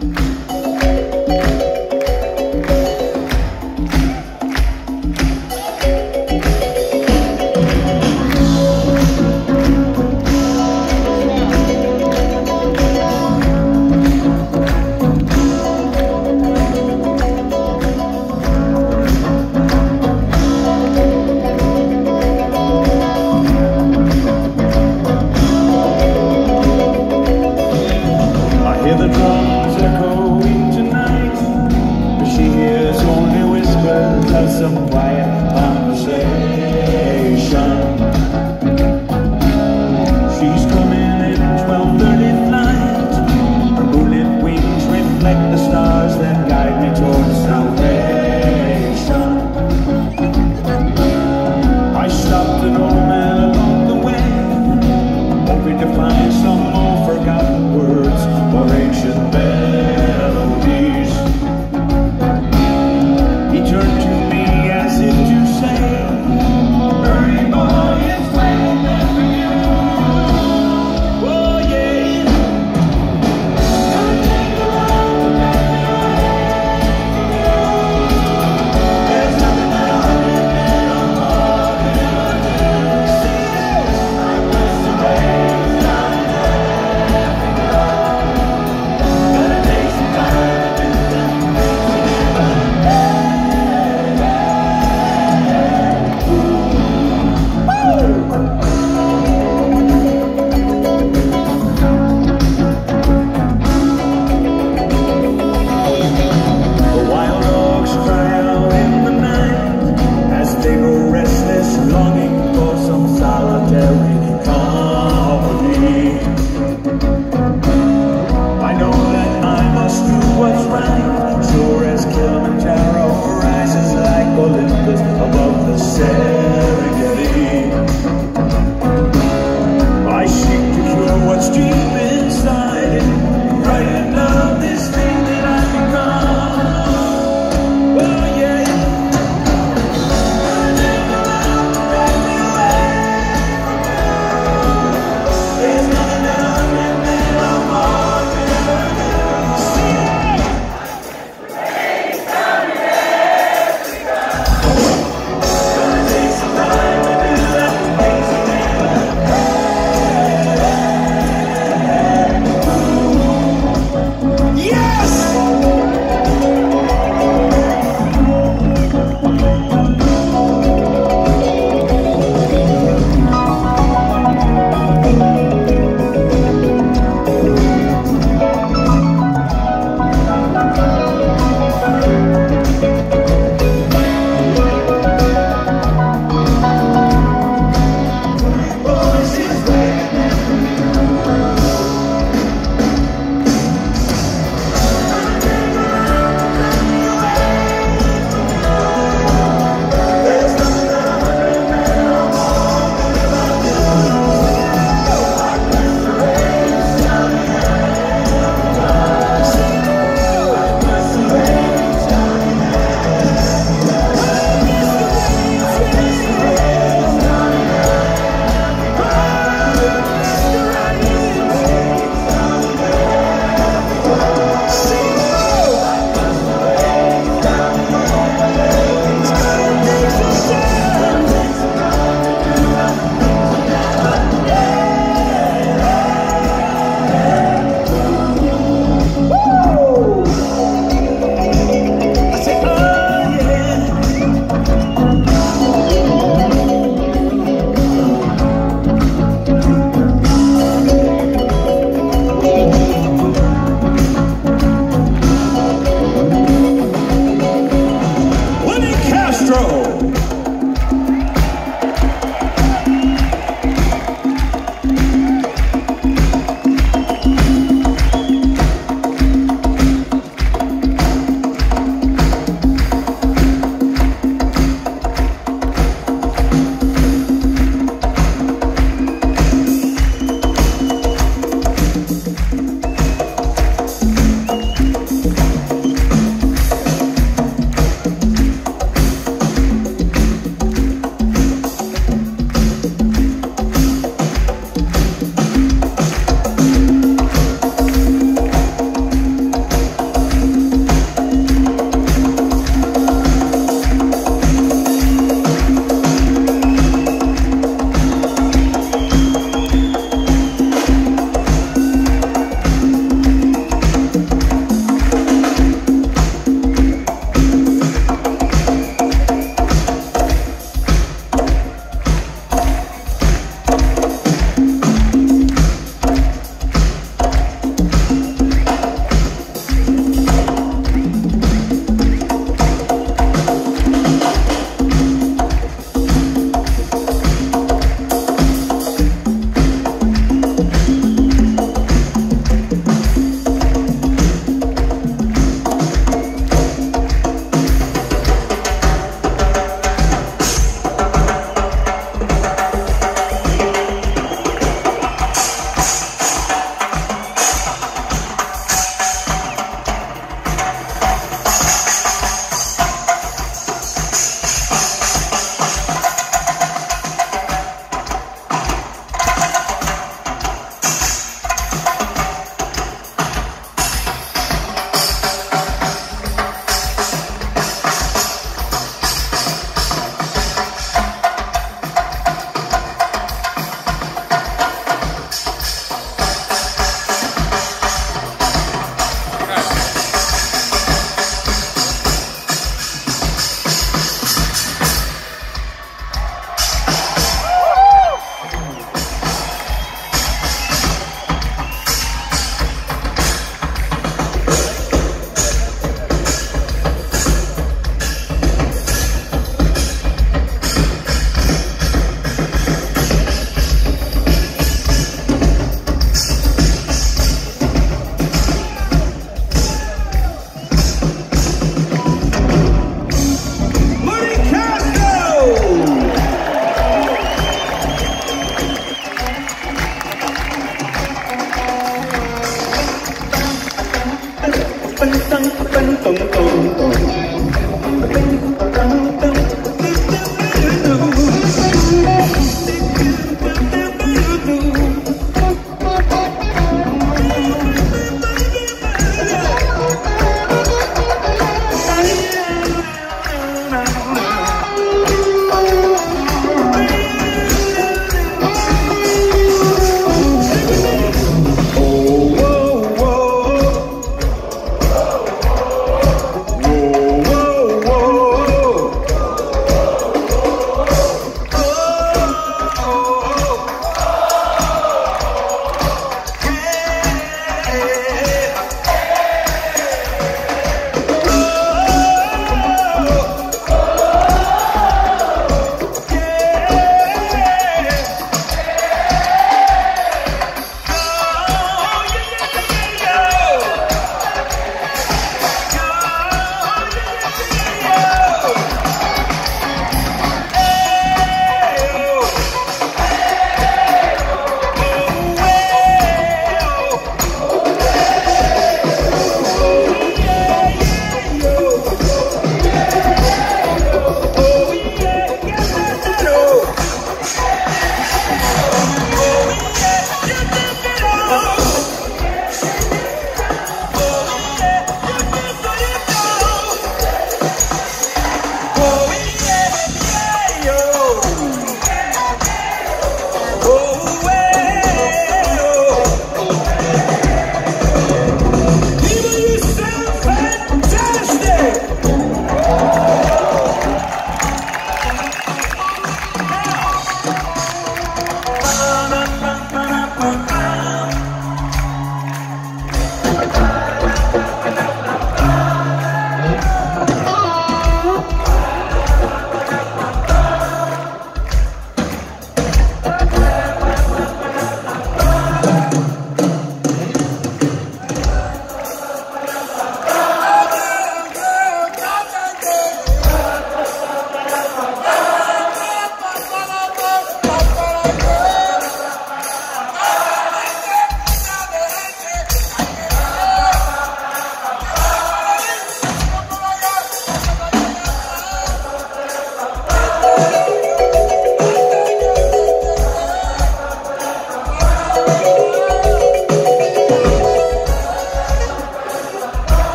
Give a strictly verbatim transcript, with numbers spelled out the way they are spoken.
Some quiet conversation. She's coming in twelve thirty flight. Her moonlit wings reflect the stars that guide me towards salvation. I stopped an old man along the way, hoping to find some more forgotten words or ancient melodies. He turned to me as if to say, "Hurry, boy, it's waiting there for you." Oh, yeah. Gonna take the road to take me away from you. There's nothing that I can do more than ever do. See this? I wish the rain's not there for you. Gonna take some time to do some things together. Above the Serengeti, I seek to cure what's deep inside it, brighten up this thing that I've become. Oh yeah. Gonna take the road to take me away from you. There's nothing that I can do no more than ever do. See it? Rain's coming, Africa. Gonna take some time. 奔当奔咚咚。